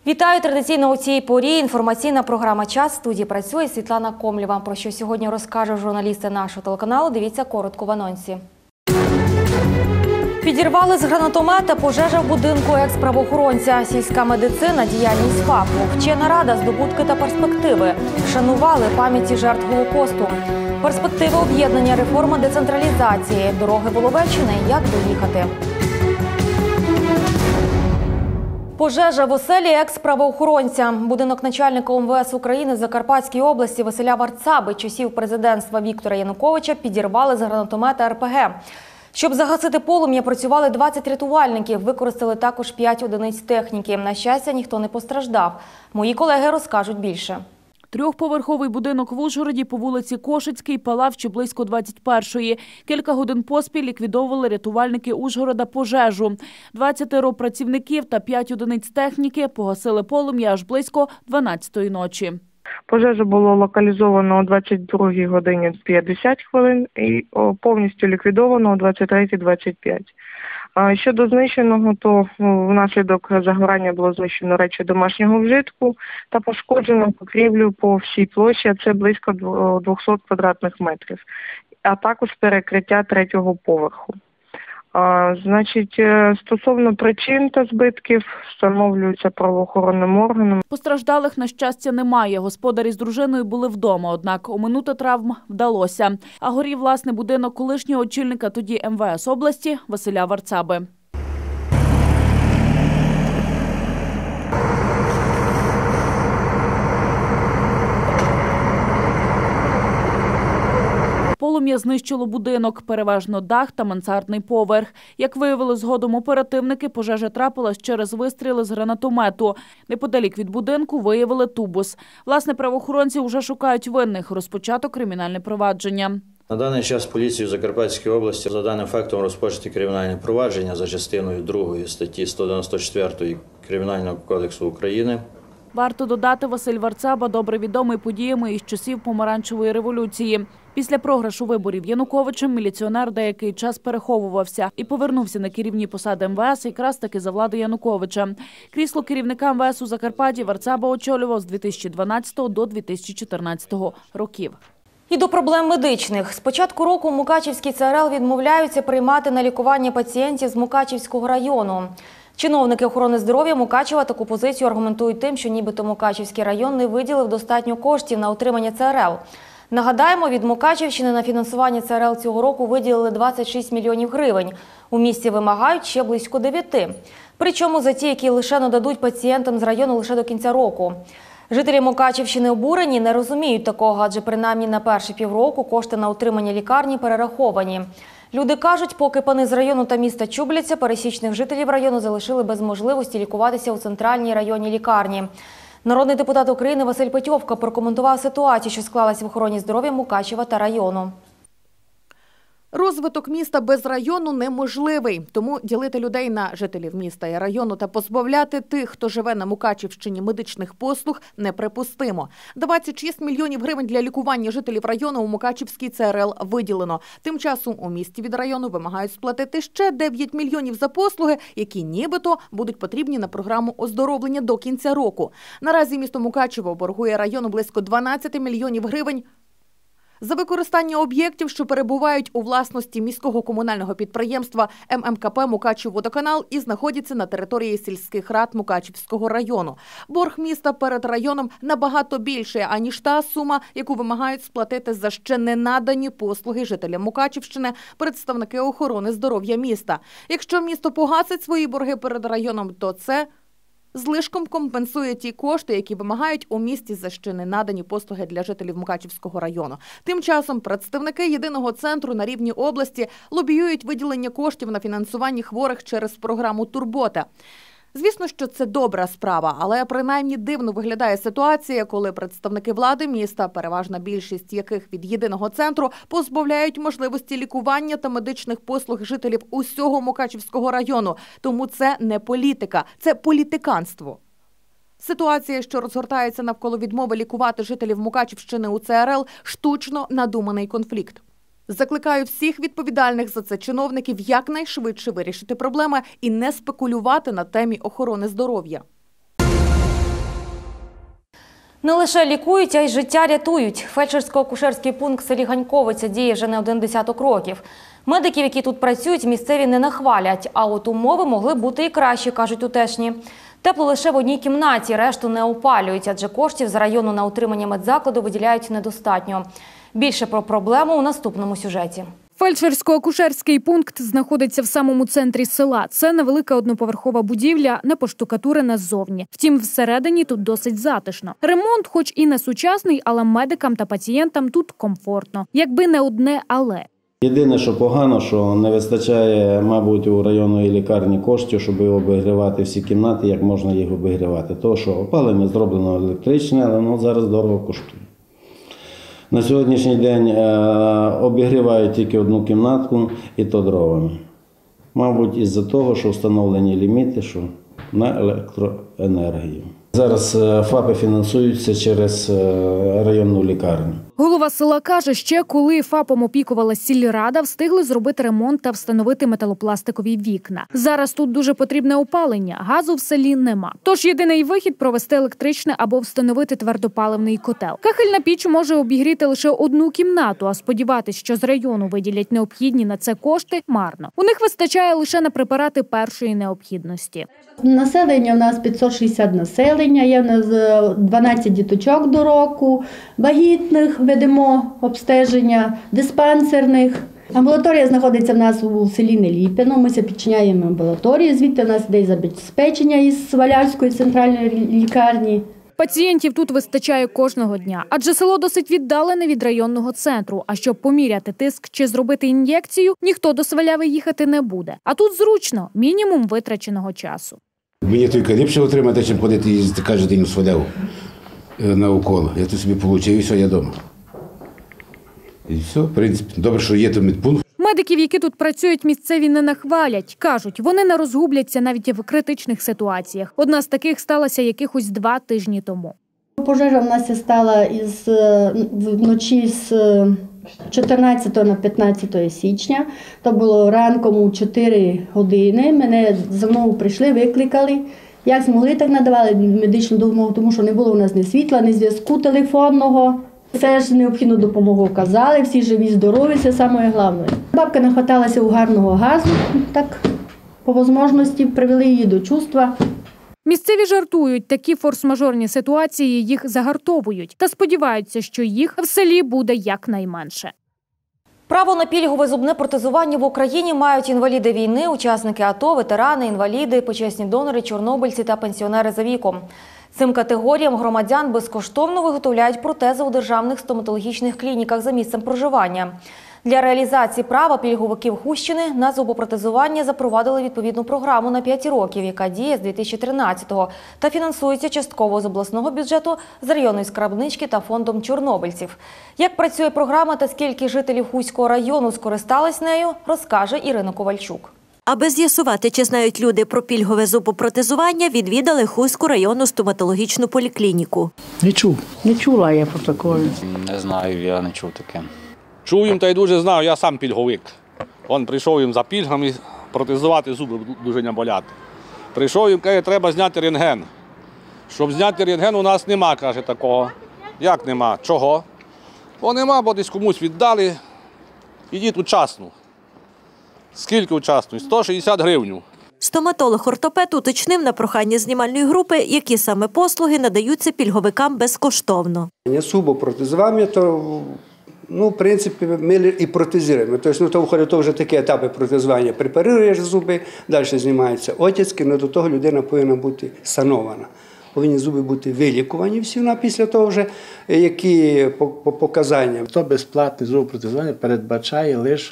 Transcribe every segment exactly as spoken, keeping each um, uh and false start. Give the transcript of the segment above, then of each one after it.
Вітаю! Традиційно у цій порі інформаційна програма «Час». В студії працює Світлана Комлєва. Про що сьогодні розкажуть журналісти нашого телеканалу, дивіться коротко в анонсі. Підірвали з гранатомета пожежа в будинку екс-правоохоронця. Сільська медицина, діяльність ФАПу. Вчена рада, здобутки та перспективи. Вшанували пам'яті жертв Голокосту. Перспективи об'єднання, реформа децентралізації. Дороги Воловеччини, як доїхати. Пожежа в оселі екс-правоохоронця. Будинок начальника О М В С України з Закарпатської області Василя Варцаби часів президентства Віктора Януковича підірвали з гранатомета Ер Пе Ге. Щоб загасити полум'я, працювали двадцять рятувальників, використали також п'ять одиниць техніки. На щастя, ніхто не постраждав. Мої колеги розкажуть більше. Трьохповерховий будинок в Ужгороді по вулиці Кошицькій палав ще близько двадцять першої. Кілька годин поспіль ліквідовували рятувальники Ужгорода пожежу. двадцятеро працівників та п'ять одиниць техніки погасили полум'я аж близько дванадцятої ночі. Пожежу було локалізовано о двадцять другій годині п'ятдесят хвилин і повністю ліквідовано о двадцять третій двадцять п'ять. Щодо знищеного, то внаслідок загорання було знищено речі домашнього вжитку та пошкоджено покрівлю по всій площі, а це близько двохсот квадратних метрів, а також перекриття третього поверху. А, значить, стосовно причин та збитків встановлюються правоохоронним органом. Постраждалих, на щастя, немає. Господарі з дружиною були вдома, однак оминути травм вдалося. А горів, власне, будинок колишнього очільника тоді Ем Ве Ес області Василя Варцаби. Полум'я знищило будинок, переважно дах та мансардний поверх. Як виявили згодом оперативники, пожежа трапилась через вистріли з гранатомету. Неподалік від будинку виявили тубус. Власне, правоохоронці вже шукають винних. Розпочато кримінальне провадження. На даний час поліцією Закарпатської області за даним фактом розпочаті кримінальне провадження за частиною другої статті сто дев'яносто четвертої Кримінального кодексу України. Варто додати, Василь Варцаба добре відомий подіями із часів помаранчевої революції. Після програшу виборів Януковичем міліціонер деякий час переховувався і повернувся на керівні посади Ем Ве Ес якраз таки за влади Януковича. Крісло керівника Ем Ве Ес у Закарпатті Варцаба очолював з дві тисячі дванадцятого до дві тисячі чотирнадцятого років. І до проблем медичних. З початку року Мукачівський Це Ер Ел відмовляються приймати на лікування пацієнтів з Мукачівського району. Чиновники охорони здоров'я Мукачева таку позицію аргументують тим, що нібито Мукачівський район не виділив достатньо коштів на утримання Це Ер Ел. Нагадаємо, від Мукачівщини на фінансування Це Ер Ел цього року виділили двадцять шість мільйонів гривень. У місті вимагають ще близько дев'яти. Причому за ті, які лише нададуть пацієнтам з району лише до кінця року. Жителі Мукачівщини обурені, не розуміють такого, адже принаймні на перші півроку кошти на утримання лікарні перераховані. Люди кажуть, поки пани з району та міста чубляться, пересічних жителів району залишили без можливості лікуватися у центральній районній лікарні. Народний депутат України Василь Петьовка прокоментував ситуацію, що склалась в охороні здоров'я Мукачева та району. Розвиток міста без району неможливий, тому ділити людей на жителів міста і району та позбавляти тих, хто живе на Мукачівщині, медичних послуг неприпустимо. двадцять шість мільйонів гривень для лікування жителів району у Мукачівський Це Ер Ел виділено. Тим часом у місті від району вимагають сплатити ще дев'ять мільйонів за послуги, які нібито будуть потрібні на програму оздоровлення до кінця року. Наразі місто Мукачево боргує району близько дванадцять мільйонів гривень за використання об'єктів, що перебувають у власності міського комунального підприємства Ем Ем Ка Пе «Мукачівводоканал» і знаходяться на території сільських рад Мукачівського району. Борг міста перед районом набагато більший, аніж та сума, яку вимагають сплатити за ще не надані послуги жителям Мукачівщини представники охорони здоров'я міста. Якщо місто погасить свої борги перед районом, то це злишком компенсує ті кошти, які вимагають у місті за ще не надані послуги для жителів Мукачівського району. Тим часом представники єдиного центру на рівні області лобіюють виділення коштів на фінансування хворих через програму «Турбота». Звісно, що це добра справа, але принаймні дивно виглядає ситуація, коли представники влади міста, переважна більшість яких від єдиного центру, позбавляють можливості лікування та медичних послуг жителів усього Мукачівського району. Тому це не політика, це політиканство. Ситуація, що розгортається навколо відмови лікувати жителів Мукачівщини у Це Ер Ел – штучно надуманий конфлікт. Закликаю всіх відповідальних за це чиновників якнайшвидше вирішити проблеми і не спекулювати на темі охорони здоров'я. Не лише лікують, а й життя рятують. Фельдшерсько-акушерський пункт в селі Ганьковиця діє вже не один десяток років. Медиків, які тут працюють, місцеві не нахвалять, а от умови могли бути і кращі, кажуть тутешні. Тепло лише в одній кімнаті, решту не опалюють, адже коштів з району на утримання медзакладу виділяють недостатньо. Більше про проблему у наступному сюжеті. Фельдшерсько-акушерський пункт знаходиться в самому центрі села. Це невелика одноповерхова будівля, не поштукатурена ззовні. Втім, всередині тут досить затишно. Ремонт хоч і не сучасний, але медикам та пацієнтам тут комфортно. Якби не одне «але». Єдине, що погано, що не вистачає, мабуть, у районної лікарні коштів, щоб обігрівати всі кімнати, як можна їх обігрівати. Тому що опалення зроблено електричне, але воно зараз дорого коштує. На сьогоднішній день обігрівають тільки одну кімнатку, і то дровами. Мабуть, із-за того, що встановлені ліміти що на електроенергію. Зараз ФАПи фінансуються через районну лікарню. Голова села каже, ще коли ФАПом опікувалась сільрада, встигли зробити ремонт та встановити металопластикові вікна. Зараз тут дуже потрібне опалення, газу в селі нема. Тож єдиний вихід – провести електричне або встановити твердопаливний котел. Кахельна піч може обігріти лише одну кімнату, а сподіватись, що з району виділять необхідні на це кошти – марно. У них вистачає лише на препарати першої необхідності. Населення у нас п'ятсот шістдесят населення, є в нас дванадцять діточок до року, вагітних ведемо обстеження, диспансерних. Амбулаторія знаходиться в нас у селі Неліпино, ми підчиняємо амбулаторію, звідти у нас йде забезпечення із Валявської центральної лікарні. Пацієнтів тут вистачає кожного дня, адже село досить віддалене від районного центру. А щоб поміряти тиск чи зробити ін'єкцію, ніхто до Сваляви їхати не буде. А тут зручно – мінімум витраченого часу. Мені тільки ліпше отримати, ніж ходити їздити кожен день у Сваляву на укол. Я тут собі отримав і все, я вдома. І все, в принципі, добре, що є тут медпункт. Медиків, які тут працюють, місцеві не нахвалять. Кажуть, вони не розгубляться навіть в критичних ситуаціях. Одна з таких сталася якихось два тижні тому. Пожежа в нас стала із, вночі з чотирнадцятого на п'ятнадцяте січня. То було ранком у чотири години. Мене знову прийшли, викликали. Як змогли, так надавали медичну допомогу, тому що не було у нас ні світла, ні зв'язку телефонного. Все ж необхідну допомогу оказали, всі живі, здорові, це саме головне. Бабка нахваталася у гарного газу, так по можливості привели її до чувства. Місцеві жартують, такі форс-мажорні ситуації їх загартовують та сподіваються, що їх в селі буде якнайменше. Право на пільгове зубне протезування в Україні мають інваліди війни, учасники АТО, ветерани, інваліди, почесні донори, чорнобильці та пенсіонери за віком. Цим категоріям громадян безкоштовно виготовляють протези у державних стоматологічних клініках за місцем проживання. Для реалізації права пільговиків Хустщини на зубопротезування запровадили відповідну програму на п'ять років, яка діє з дві тисячі тринадцятого та фінансується частково з обласного бюджету, з районної скарбнички та фондом чорнобильців. Як працює програма та скільки жителів Хуського району скористались нею, розкаже Ірина Ковальчук. Аби з'ясувати, чи знають люди про пільгове зубопротезування, відвідали Хуську районну стоматологічну поліклініку. Не чув. Не чула я про таке. Не знаю, я не чув таке. Чув їм та й дуже знаю, я сам пільговик. Он прийшов їм за пільгами протезувати зуби, дуже не болять. Прийшов їм, каже, треба зняти рентген. Щоб зняти рентген, у нас нема, каже, такого. Як нема? Чого? Бо нема, бо десь комусь віддали. Ідіть учасну. Скільки учасну? сто шістдесят гривень. Стоматолог-ортопед уточнив на прохання знімальної групи, які саме послуги надаються пільговикам безкоштовно. Зубопротезування, то, ну, в принципі, ми і протезуємо. Тобто, ну, то входить вже такі етапи протезування. Препаруєш зуби, далі знімаються отіски, але до того людина повинна бути санована. Повинні зуби бути вилікувані всі вона після того вже, які по, по показанням. То безплатне зубопротезування передбачає лише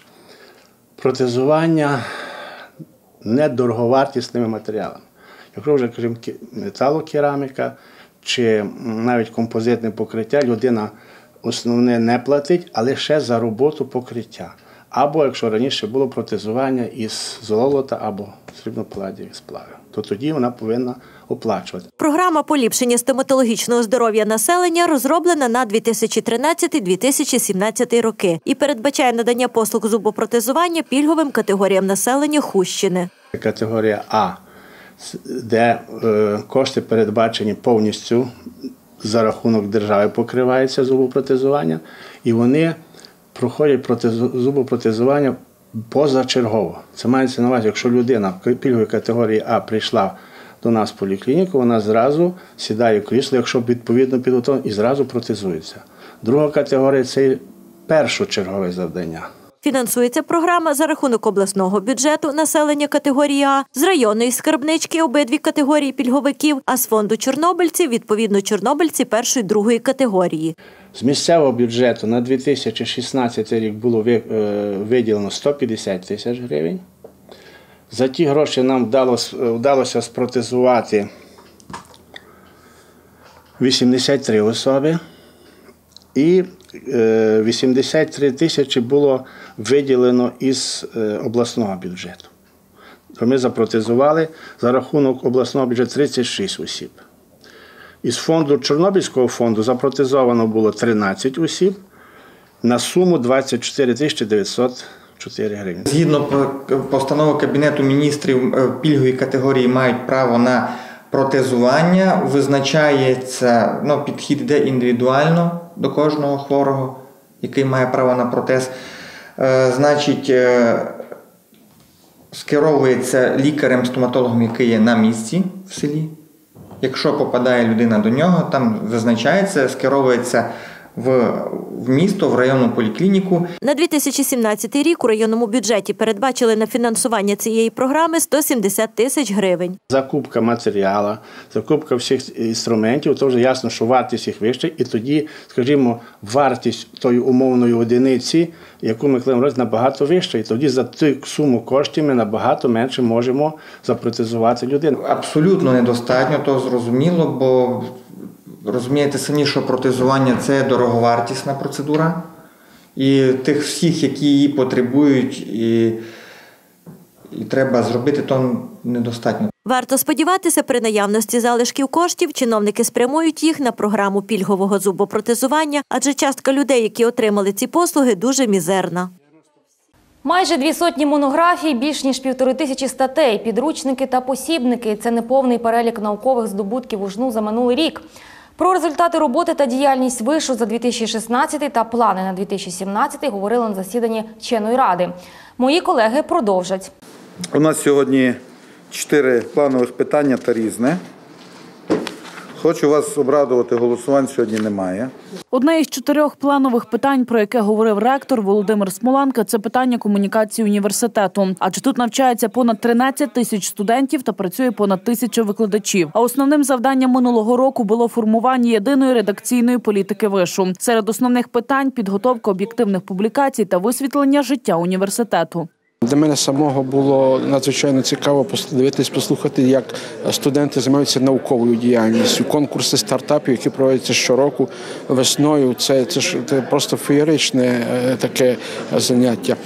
протезування недороговартісними матеріалами. Якщо вже, кажемо, металокераміка чи навіть композитне покриття, людина основне не платить, а лише за роботу покриття. Або, якщо раніше було протезування із золота або срібно-паладієвих сплавів, то тоді вона повинна оплачувати. Програма поліпшення стоматологічного здоров'я населення розроблена на дві тисячі тринадцятий - дві тисячі сімнадцятий роки і передбачає надання послуг зубопротезування пільговим категоріям населення Хустщини. Категорія А, де е, кошти передбачені повністю за рахунок держави покривається зубопротезування, і вони проходять протезу- зубопротезування позачергово. Це мається на увазі, якщо людина пільгової категорії А прийшла до нас в поліклініку, вона зразу сідає в крісло, якщо відповідно підготовлена, і зразу протезується. Друга категорія – це першочергове завдання. Фінансується програма за рахунок обласного бюджету населення категорії А, з районної скарбнички обидві категорії пільговиків, а з фонду чорнобильців, відповідно, чорнобильці першої і другої категорії. З місцевого бюджету на дві тисячі шістнадцятий рік було виділено сто п'ятдесят тисяч гривень. За ті гроші нам вдалося, вдалося спротезувати вісімдесят три особи. І вісімдесят три тисячі було виділено із обласного бюджету. Ми запротезували за рахунок обласного бюджету тридцять шість осіб. Із фонду Чорнобильського фонду запротезовано було тринадцять осіб на суму двадцять чотири тисячі дев'ятсот чотири гривні. Згідно постанови Кабінету міністрів, пільгові категорії мають право на протезування. Визначається, ну, підхід йде індивідуально до кожного хворого, який має право на протез. Е, значить, е, скеровується лікарем-стоматологом, який є на місці в селі. Якщо попадає людина до нього, там визначається, скеровується в, в місто, в районну поліклініку. На дві тисячі сімнадцятий рік у районному бюджеті передбачили на фінансування цієї програми сто сімдесят тисяч гривень. Закупка матеріалу, закупка всіх інструментів, то вже ясно, що вартість їх вища, і тоді, скажімо, вартість тої умовної одиниці, яку ми клеїмо, набагато вища, і тоді за ту суму коштів ми набагато менше можемо запротезувати людину. Абсолютно недостатньо, то зрозуміло, бо розумієте самі, що протезування – це дороговартісна процедура. І тих всіх, які її потребують, і, і треба зробити, то недостатньо. Варто сподіватися, при наявності залишків коштів чиновники спрямують їх на програму пільгового зубопротезування, адже частка людей, які отримали ці послуги, дуже мізерна. Майже дві сотні монографій, більш ніж півтори тисячі статей, підручники та посібники – це неповний перелік наукових здобутків УЖНУ за минулий рік. Про результати роботи та діяльність вишу за дві тисячі шістнадцятий та плани на дві тисячі сімнадцятий говорили на засіданні вченої ради. Мої колеги продовжать. У нас сьогодні чотири планових питання та різне. Хочу вас обрадувати, голосувань сьогодні немає. Одне із чотирьох планових питань, про яке говорив ректор Володимир Смоланка, це питання комунікації університету. Адже тут навчається понад тринадцять тисяч студентів та працює понад тисячу викладачів. А основним завданням минулого року було формування єдиної редакційної політики вишу. Серед основних питань – підготовка об'єктивних публікацій та висвітлення життя університету. Для мене самого було надзвичайно цікаво дивитись, послухати, як студенти займаються науковою діяльністю. Конкурси стартапів, які проводяться щороку весною, це, це, це просто феєричне таке заняття.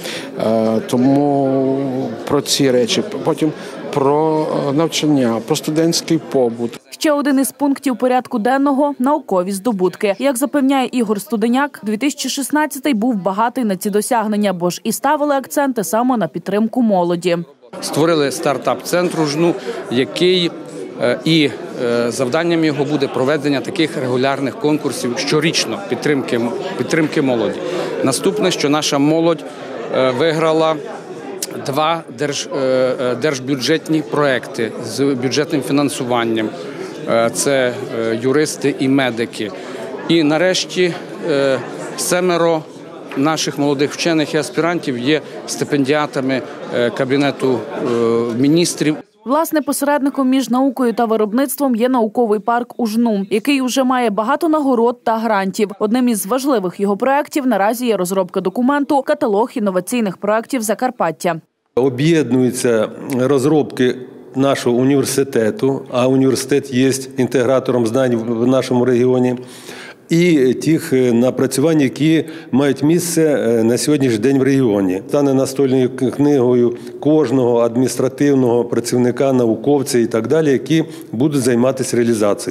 Тому про ці речі. Потім про навчання, про студентський побут. Ще один із пунктів порядку денного – наукові здобутки. Як запевняє Ігор Студеняк, дві тисячі шістнадцятий був багатий на ці досягнення, бо ж і ставили акценти саме на підтримку молоді. Створили стартап-центр УЖНУ, який і завданням його буде проведення таких регулярних конкурсів щорічно підтримки, підтримки молоді. Наступне, що наша молодь виграла два держ, держбюджетні проекти з бюджетним фінансуванням. Це юристи і медики. І нарешті семеро наших молодих вчених і аспірантів є стипендіатами Кабінету міністрів. Власне, посередником між наукою та виробництвом є науковий парк УЖНУ, який уже має багато нагород та грантів. Одним із важливих його проєктів наразі є розробка документу «Каталог інноваційних проєктів Закарпаття». Об'єднуються розробки нашого університету, а університет є інтегратором знань в нашому регіоні, і тих напрацювань, які мають місце на сьогоднішній день в регіоні. Стане настольною книгою кожного адміністративного працівника, науковця і так далі, які будуть займатися реалізацією.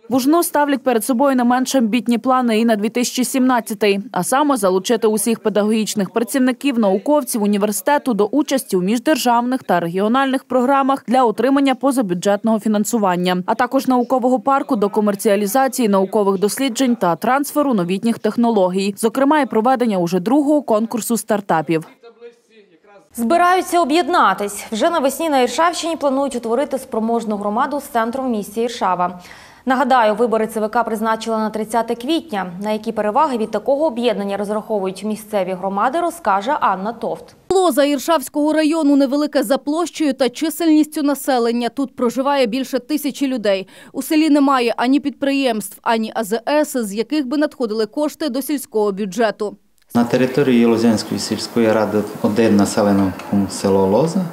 В Ужно ставлять перед собою не менш амбітні плани і на дві тисячі сімнадцятий, а саме залучити усіх педагогічних працівників, науковців університету до участі у міждержавних та регіональних програмах для отримання позабюджетного фінансування, а також наукового парку до комерціалізації наукових досліджень та трансферу новітніх технологій, зокрема і проведення уже другого конкурсу стартапів. Збираються об'єднатись. Вже навесні на Іршавщині планують утворити спроможну громаду з центром в місті Іршава. Нагадаю, вибори ЦВК призначили на тридцяте квітня. На які переваги від такого об'єднання розраховують місцеві громади, розкаже Анна Товт. Лоза Іршавського району невелике за площею та чисельністю населення. Тут проживає більше тисячі людей. У селі немає ані підприємств, ані А З С, з яких би надходили кошти до сільського бюджету. На території Лозянської сільської ради один населений пункт село Лоза,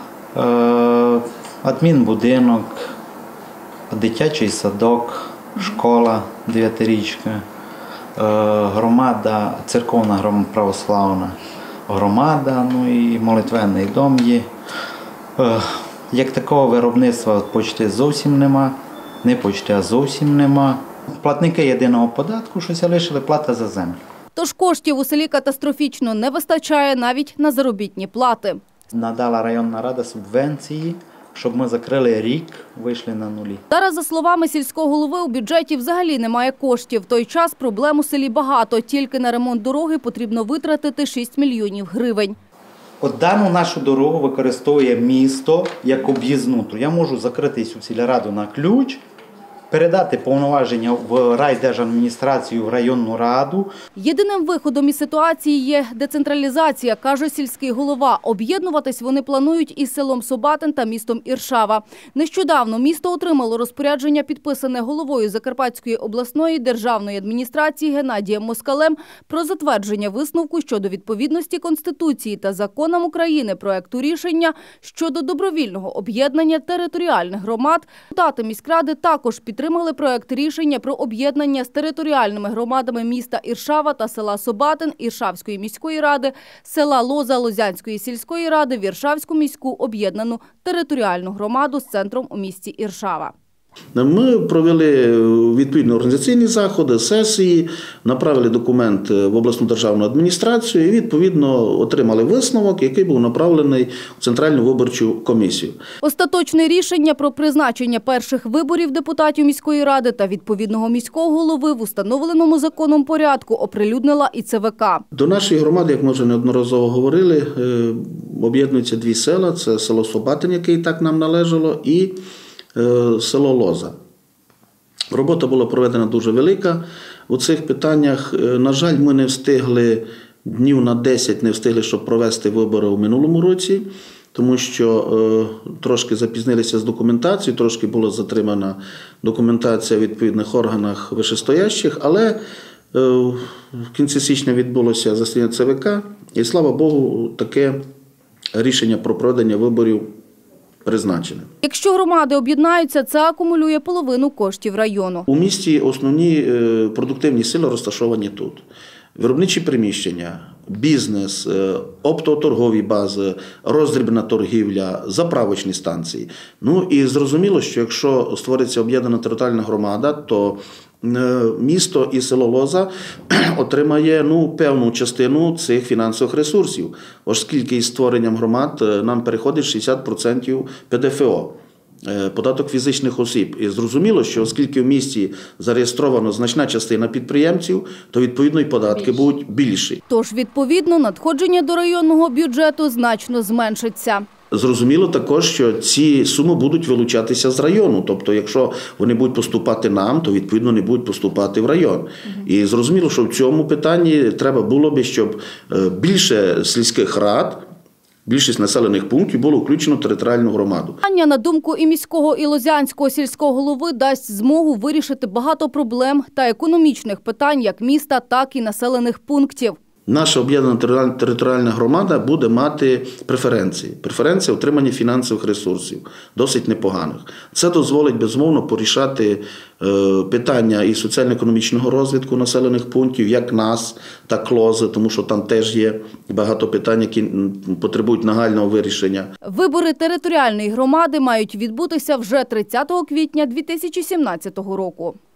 адмінбудинок, дитячий садок, школа дев'ятирічка, громада, церковна громада, православна громада, ну і молитвенний дом є. Як такого виробництва почти зовсім нема, не почти, а зовсім нема. Платники єдиного податку, що залишили, плата за землю. Тож коштів у селі катастрофічно не вистачає навіть на заробітні плати. Надала районна рада субвенції, щоб ми закрили рік, вийшли на нулі. Зараз, за словами сільського голови, у бюджеті взагалі немає коштів. В той час проблем у селі багато. Тільки на ремонт дороги потрібно витратити шість мільйонів гривень. От дану нашу дорогу використовує місто як об'їзну. Я можу закрити цю сільраду на ключ, передати повноваження в райдержадміністрацію, в районну раду. Єдиним виходом із ситуації є децентралізація, каже сільський голова. Об'єднуватись вони планують із селом Собатин та містом Іршава. Нещодавно місто отримало розпорядження, підписане головою Закарпатської обласної державної адміністрації Геннадієм Москалем, про затвердження висновку щодо відповідності Конституції та законам України проекту рішення щодо добровільного об'єднання територіальних громад. Депутати міськради також підтримали Підтримали проект рішення про об'єднання з територіальними громадами міста Іршава та села Собатин Іршавської міської ради, села Лоза Лозянської сільської ради в Іршавську міську об'єднану територіальну громаду з центром у місті Іршава. Ми провели відповідні організаційні заходи, сесії, направили документ в обласну державну адміністрацію і, відповідно, отримали висновок, який був направлений в Центральну виборчу комісію. Остаточне рішення про призначення перших виборів депутатів міської ради та відповідного міського голови в установленому законом порядку оприлюднила і Це Ве Ка. До нашої громади, як ми вже неодноразово говорили, об'єднуються дві села. Це село Собатин, яке і так нам належало, і село Лоза. Робота була проведена дуже велика. У цих питаннях, на жаль, ми не встигли, днів на десять не встигли, щоб провести вибори у минулому році, тому що е, трошки запізнилися з документацією, трошки була затримана документація в відповідних органах вищестоящих, але е, в кінці січня відбулося засідання Це Ве Ка, і, слава Богу, таке рішення про проведення виборів призначене. Якщо громади об'єднаються, це акумулює половину коштів району. У місті основні продуктивні сили розташовані тут. Виробничі приміщення, бізнес, оптоторгові бази, роздрібна торгівля, заправочні станції. Ну і зрозуміло, що якщо створиться об'єднана територіальна громада, то місто і село Лоза отримає ну, певну частину цих фінансових ресурсів, оскільки із створенням громад нам переходить шістдесят відсотків Пе Де Фе О. Податок фізичних осіб. І зрозуміло, що оскільки в місті зареєстровано значна частина підприємців, то відповідно і податки Більше. будуть більші. Тож, відповідно, надходження до районного бюджету значно зменшиться. Зрозуміло також, що ці суми будуть вилучатися з району. Тобто, якщо вони будуть поступати нам, то відповідно не будуть поступати в район. Угу. І зрозуміло, що в цьому питанні треба було б, щоб більше сільських рад, більшість населених пунктів було включено в територіальну громаду. На думку і міського, і лозянського сільського голови, дасть змогу вирішити багато проблем та економічних питань як міста, так і населених пунктів. Наша об'єднана територіальна громада буде мати преференції. Преференції отримання фінансових ресурсів, досить непоганих. Це дозволить, безумовно, порішати питання і соціально-економічного розвитку населених пунктів, як нас, так Лози, тому що там теж є багато питань, які потребують нагального вирішення. Вибори територіальної громади мають відбутися вже тридцятого квітня дві тисячі сімнадцятого року.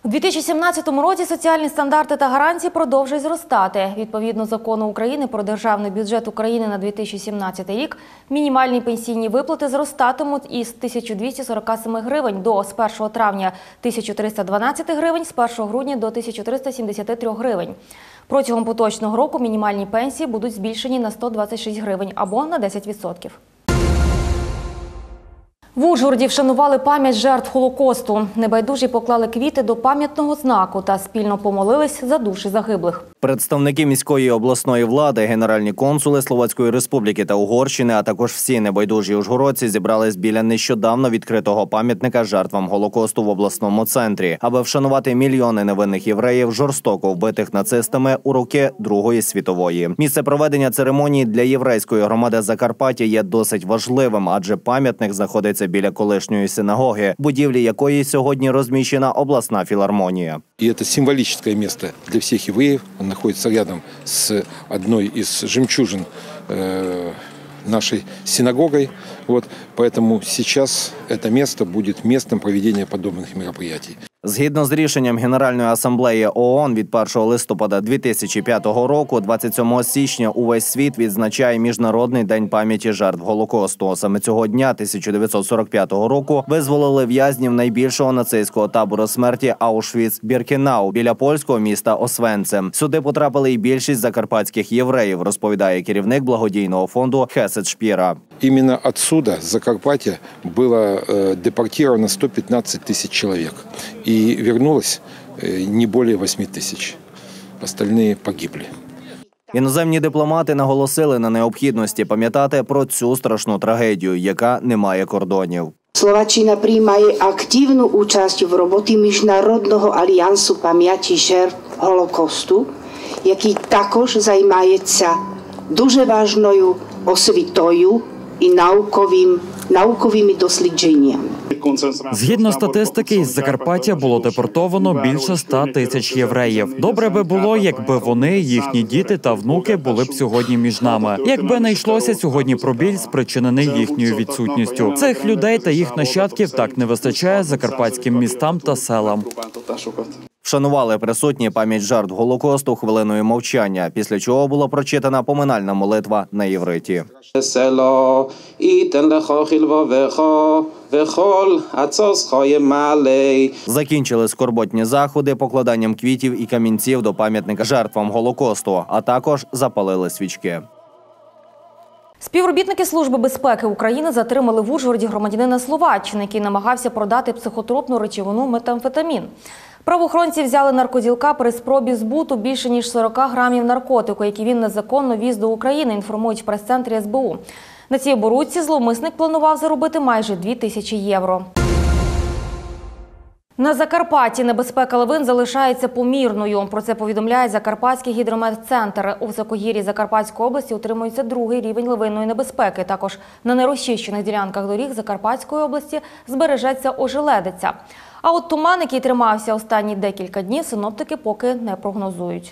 У дві тисячі сімнадцятому році соціальні стандарти та гарантії продовжують зростати. Відповідно закону України про державний бюджет України на дві тисячі сімнадцятий рік, мінімальні пенсійні виплати зростатимуть із тисяча двісті сорок сім гривень до з першого травня тисяча триста дванадцять гривень, з першого грудня до тисяча триста сімдесят три гривень. Протягом поточного року мінімальні пенсії будуть збільшені на сто двадцять шість гривень або на десять відсотків. В Ужгороді вшанували пам'ять жертв Голокосту. Небайдужі поклали квіти до пам'ятного знаку та спільно помолились за душі загиблих. Представники міської і обласної влади, генеральні консули Словацької Республіки та Угорщини, а також всі небайдужі ужгородці зібрались біля нещодавно відкритого пам'ятника жертвам Голокосту в обласному центрі, аби вшанувати мільйони невинних євреїв, жорстоко вбитих нацистами у роки Другої світової. Місце проведення церемонії для єврейської громади Закарпаття є досить важливим, адже пам'ятник знаходиться біля колишньої синагоги, будівлі якої сьогодні розміщена обласна філармонія. И это символическое место для всех евреев. Он находится рядом с одной из жемчужин э, нашей синагогой. Вот, поэтому сейчас это место будет местом проведения подобных мероприятий. Згідно з рішенням Генеральної асамблеї ООН від першого листопада дві тисячі п'ятого року, двадцять сьомого січня увесь світ відзначає Міжнародний день пам'яті жертв Голокосту. Саме цього дня тисяча дев'ятсот сорок п'ятого року визволили в'язнів найбільшого нацистського табору смерті Аушвіц-Біркенау біля польського міста Освенцим. Сюди потрапили і більшість закарпатських євреїв, розповідає керівник благодійного фонду Хесед Шпіра. Именно отсюда, с Закарпатья, было э, депортировано сто пятнадцать тысяч человек. И вернулось э, не более восьми тысяч. Остальные погибли. Іноземні дипломати наголосили на необхідності пам'ятати про цю страшну трагедію, яка не має кордонів. Словаччина приймає активну участь в роботі Міжнародного альянсу пам'яті жертв Голокосту, який також займається дуже важною освітою і науковим, науковими дослідженнями. Згідно статистики, із Закарпаття було депортовано більше ста тисяч євреїв. Добре би було, якби вони, їхні діти та внуки були б сьогодні між нами. Якби не йшлося сьогодні про біль, спричинений їхньою відсутністю. Цих людей та їх нащадків так не вистачає закарпатським містам та селам. Вшанували присутні пам'ять жертв Голокосту хвилиною мовчання, після чого була прочитана поминальна молитва на євриті. Закінчили скорботні заходи покладанням квітів і камінців до пам'ятника жертвам Голокосту, а також запалили свічки. Співробітники Служби безпеки України затримали в Ужгороді громадянина Словаччини, який намагався продати психотропну речовину метамфетамін. Правоохоронці взяли наркоділка при спробі збуту більше ніж сорока грамів наркотику, які він незаконно віз до України, інформують в прес-центрі ес бе у. На цій оборудці зловмисник планував заробити майже дві тисячі євро. На Закарпатті небезпека лавин залишається помірною. Про це повідомляє Закарпатський гідрометцентр. У високогір'ї Закарпатської області утримується другий рівень лавинної небезпеки. Також на нерозчищених ділянках доріг Закарпатської області збережеться ожеледиця. А от туман, який тримався останні декілька днів, синоптики поки не прогнозують.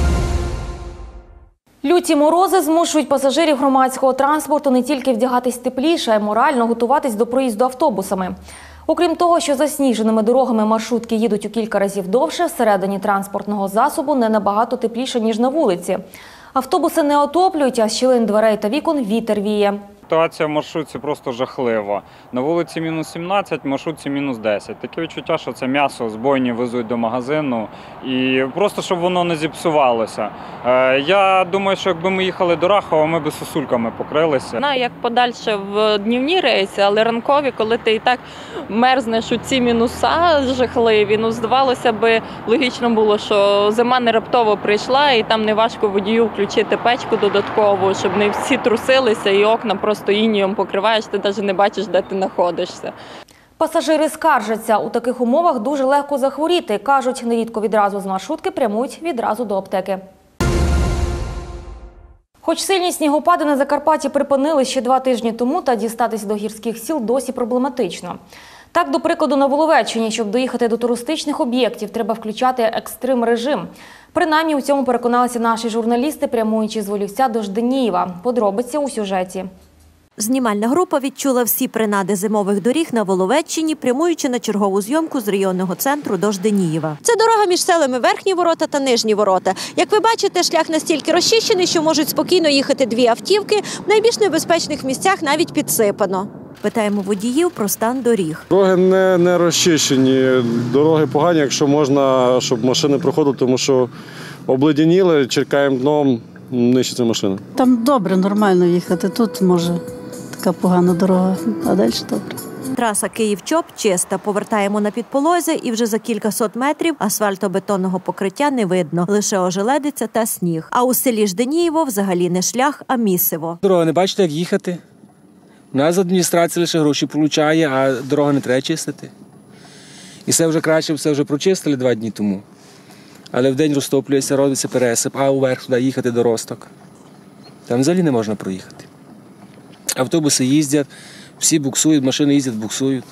Люті морози змушують пасажирів громадського транспорту не тільки вдягатись тепліше, а й морально готуватись до проїзду автобусами. Окрім того, що засніженими дорогами маршрутки їдуть у кілька разів довше, всередині транспортного засобу не набагато тепліше, ніж на вулиці. Автобуси не отоплюють, а з щілин дверей та вікон вітер віє. Ситуація в маршрутці просто жахлива. На вулиці мінус сімнадцять, в маршрутці мінус десять. Таке відчуття, що це м'ясо збойні везуть до магазину. І просто, щоб воно не зіпсувалося. Я думаю, що якби ми їхали до Рахова, ми б сосульками покрилися. Знаю, як подальше в днівні рейси, але ранкові, коли ти і так мерзнеш у ці мінуса жахливі, ну, здавалося би, логічно було, що зима не раптово прийшла, і там не важко водію включити печку додаткову, щоб не всі трусилися і окна просто інієм покриваєш, ти навіть не бачиш, де ти знаходишся. Пасажири скаржаться. У таких умовах дуже легко захворіти. Кажуть, нерідко відразу з маршрутки прямують відразу до аптеки. Хоч сильні снігопади на Закарпатті припинили ще два тижні тому, та дістатись до гірських сіл досі проблематично. Так, до прикладу, на Воловеччині, щоб доїхати до туристичних об'єктів, треба включати екстрим-режим. Принаймні, у цьому переконалися наші журналісти, прямуючи з Волівця до Жденієва. Подробиці у сюжеті. Знімальна група відчула всі принади зимових доріг на Воловеччині, прямуючи на чергову зйомку з районного центру до Жденієва. Це дорога між селами Верхні Ворота та Нижні Ворота. Як ви бачите, шлях настільки розчищений, що можуть спокійно їхати дві автівки. В найбільш небезпечних місцях навіть підсипано. Питаємо водіїв про стан доріг. Дороги не, не розчищені, дороги погані, якщо можна, щоб машини проходили, тому що обледяніли, черкаємо дном, нищиться машина. Там добре, нормально їхати, тут може така погана дорога, а далі добре. Траса Київ-Чоп чиста. Повертаємо на Підполозя і вже за кількасот метрів асфальтобетонного покриття не видно. Лише ожеледиця та сніг. А у селі Жденієво взагалі не шлях, а місиво. Дорога, не бачите, як їхати? У нас адміністрація лише гроші получає, а дорогу не треба чистити. І все вже краще, все вже прочистили два дні тому. Але вдень розтоплюється, робиться пересип, а уверх туди їхати до Росток. Там взагалі не можна проїхати. Автобуси їздять, всі буксують, машини їздять, буксують.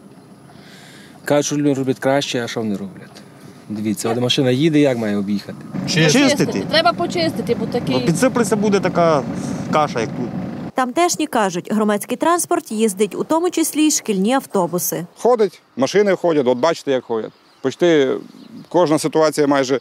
Кажуть, що люди роблять краще, а що вони роблять? Дивіться, от машина їде, як має об'їхати? Чистити. Треба почистити, бо такий... Підсиплеться буде така каша, як тут. Тамтешні кажуть, громадський транспорт їздить у тому числі й шкільні автобуси. Ходить, машини ходять, от бачите, як ходять. Почти кожна ситуація майже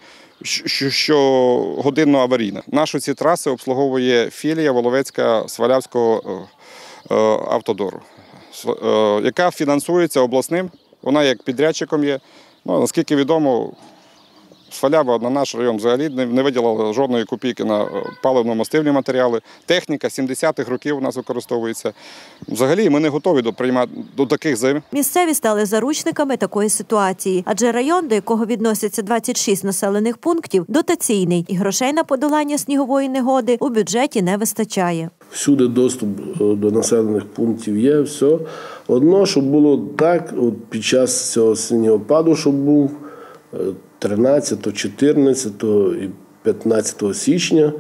щогодинно аварійна. Нашу ці траси обслуговує філія Воловецька Свалявського автодору, яка фінансується обласним. Вона як підрядчиком є. Ну, наскільки відомо, Свалява на наш район взагалі не виділила жодної копійки на паливно-мастильні матеріали. Техніка сімдесятих років у нас використовується. Взагалі ми не готові до приймати до таких зим. Місцеві стали заручниками такої ситуації, адже район, до якого відносяться двадцять шість населених пунктів, дотаційний, і грошей на подолання снігової негоди у бюджеті не вистачає. Всюди доступ до населених пунктів є, все. Одно, щоб було так, от під час цього снігопаду, щоб був тринадцятого, чотирнадцятого і п'ятнадцятого січня.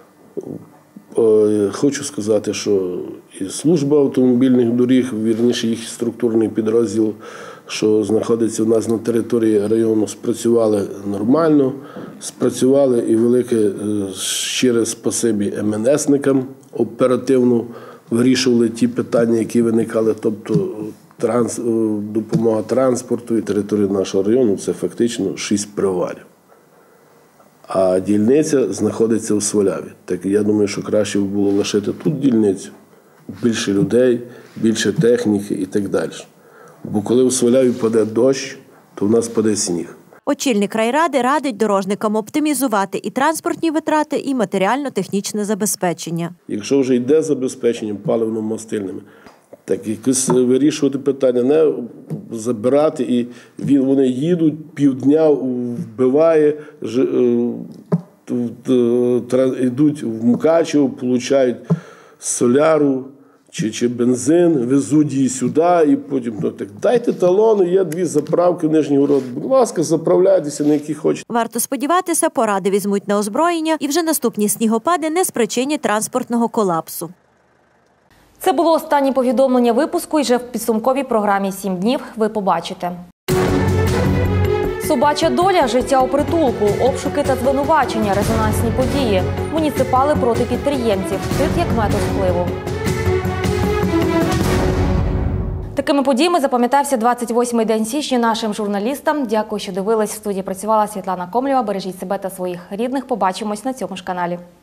Хочу сказати, що і служба автомобільних доріг, вірніше їх структурний підрозділ, що знаходиться у нас на території району, спрацювали нормально, спрацювали і велике щире спасибі ем ен есникам, оперативно вирішували ті питання, які виникали, тобто Транс, допомога транспорту і території нашого району – це фактично шість привалів. А дільниця знаходиться у Сваляві. Так я думаю, що краще б було лишити тут дільницю, більше людей, більше техніки і так далі. Бо коли у Сваляві паде дощ, то в нас паде сніг. Очільник райради радить дорожникам оптимізувати і транспортні витрати, і матеріально-технічне забезпечення. Якщо вже йде забезпечення паливно-мастильними, так якось вирішувати питання, не забирати, і він, вони їдуть, півдня вбиває, ж, йдуть в Мукачево, получають соляру чи, чи бензин, везуть її сюди, і потім, ну так, дайте талони, є дві заправки в Нижній Город, будь ласка, заправляйтеся, на які хочете. Варто сподіватися, поради візьмуть на озброєння, і вже наступні снігопади не спричинять транспортного колапсу. Це було останнє повідомлення випуску, і вже в підсумковій програмі «Сім днів» ви побачите. Собача доля, життя у притулку, обшуки та звинувачення, резонансні події. Муніципали проти підприємців. Тит як метод впливу. Такими подіями запам'ятався двадцять восьмий день січня нашим журналістам. Дякую, що дивились. В студії працювала Світлана Комлєва. Бережіть себе та своїх рідних. Побачимось на цьому ж каналі.